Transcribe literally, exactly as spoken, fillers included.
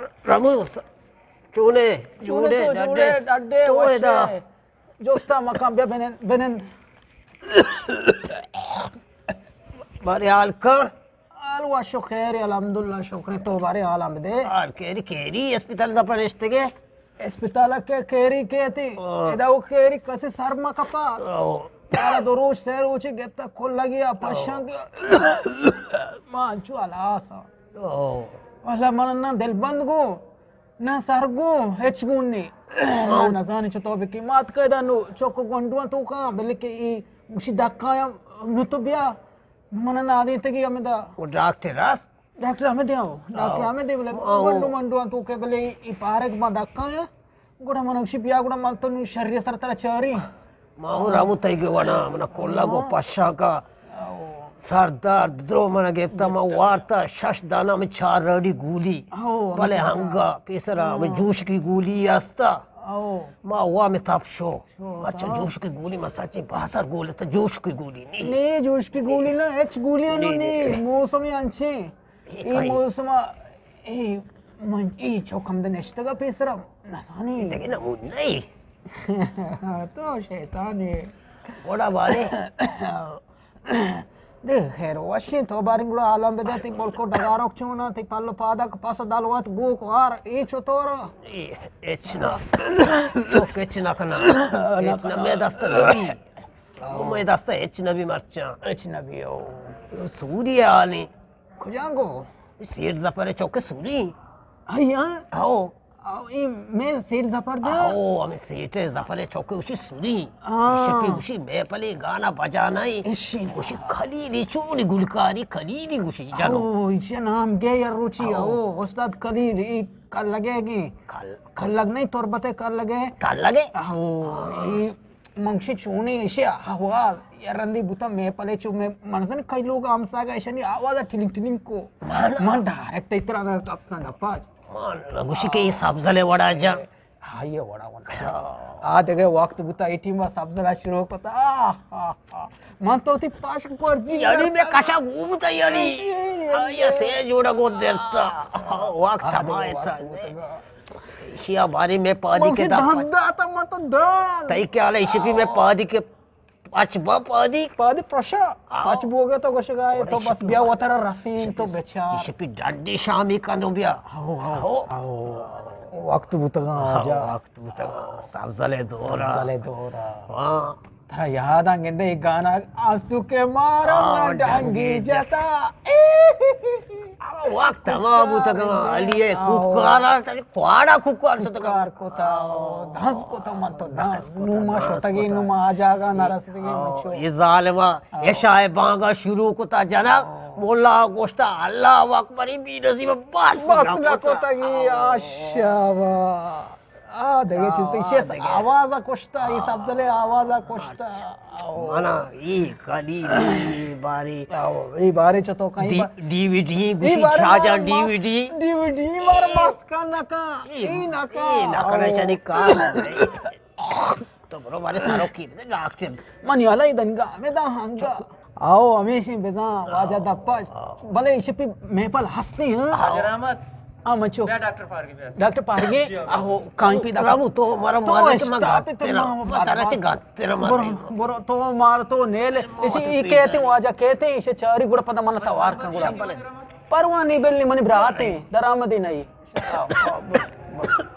Ramu, June, June, June, Dade, Washe, Josta Makambia Benen, Benen. Bari halka? Alwa shukeri, alhamdulillah, shukri to bari alam de. Ar keri keri hospital da pareste ke? Hospital ke keri ke ti. Eda o keri kasi sarma kapa. Ara dorush ter uchi getta kolla gya pashan manchu alasa. Oh. Wala manna delband go. Na sargo hechgunni. Na nazani chotobe ki mat kaida nu choko gondua tu ka belke i mushi dakkaya nutubya. Mana na adi tegi ameda. O doctor as? Doctor amede ao. Doctor amede bele gondu mandu antu ke bele i parek ma dakkaya. Goda mana ushi biya goda mantonu sharriya sartara chari. Mau ramu tegi wana mana kolla go pashaka. Sardar dro mana gepta ma warta shash dana me char radi guli. Bale hanga pesara me juice ki guli asta. Ma हुआ में तापशो अच्छा जोश की गोली मसाचे बासर गोली तो जोश की गोली नहीं नहीं जोश की गोली ना एच गोली है नहीं मौसम यांचे ये मौसम ये मन ये चौकम द नेश्ता का पेसरा नसानी लेकिन ना वो नहीं तो शैतानी बड़ा बारे देख खैर वशी तो बारिंग गुड़ा आलम बेदा ती बोल को डगारों चुना ती पालो पादा का पासा दालवात गो को आर ये चोतोरा एचना चौक एचना कना एचना मैं दस्ता भी वो मैं दस्ता एचना भी मरचा एचना भी ओ सूर्य आने खुजांगो सीट ज़पर चौक सूरी अय्या आओ आओ ये मैं सीट ज़पर जा आओ हमें सीट ज़पर चौक उसी सूरी शपी उसी मैं पले गाना बजाना ही उसी खलीली चूनी गुलकारी खलीली उसी जानो ओ इसे नाम गे यार रुचि आओ उस्ताद खलीली कल लगेगी कल कल लग नहीं तोर बते कल लगे कल लगे आओ ये मंगशी चूनी इसे हवा यारंदी बुता मैं पले चू मैं मनसन कई लोग आमसा का ऐसा नहीं आवाज़ टिलिंग टिलिंग को मन डायरेक्ट इतना ना अपना नपाज मान गुशी के सब्ज़ले वड़ा जा हाँ ये वड़ा वड़ा आ देखे वक्त बुता एटीन में सब्ज़ला शुरू होता आ मन तो ती पास को जी यानी मैं कशा घूमता यानी ये से जोड़ा को देता वक्त हमारे था शिया बारी में पादी के दांत दाता मत तो दांत तई क्या ले इसी भी में पादी के पाँच बा पादी पादी प्रशा पाँच बोगे तो कुछ गाय तो बस बिया वतरा रसीन तो बेचा इसी भी डंडी शामी का नो बिया आओ आओ आओ वक्त बुतगा आजा वक्त बुतगा सब्ज़ले दोरा सब्ज़ले दोरा हाँ तेरा याद आएंगे दे गाना आंसू के मारा न डांगी जाता वक्त हमारा बुतगा अलिए कुकारा तरी क्वाड़ा कुकार से कुकार को ता दस को तो मत तो दस नुमा शतगी नुमा आजागा नरसगी मचो ये जालिमा ये शाये बांगा शुरू को ता जना मोला गोश्ता अल्लाह अकबरी भी नसीब बस बस ना को तगी आशावा आ देखे चलते इसे आवाज़ कोश्ता ये सब चले आवाज़ कोश्ता माना ये कली ये बारी ये बारी चतो कहीं डीवीडी गुशी शाहजहां डीवीडी डीवीडी बार मस्त का नका ये नका ये नका नचनी का तो बरो बारे सारो की डॉक्टर मनी वाला इधन का मैं दा हंगा आओ हमेशा बेजा वाजा दप्पा भले इसे पे मेपल हंसते हैं हाजिर अहमद आ मचो डॉक्टर पारगे डॉक्टर पारगे आहो काई पे दका रामू तो मारा मार के मगा तेरा तेरा चे गा तेरा मार बोरो तो मार तो नेल इसी ई कहते वाजा कहते इसे चारी गुड़ पता मन तवार का गुड़ परवानी बेलनी मनी ब्राते दरामदी नहीं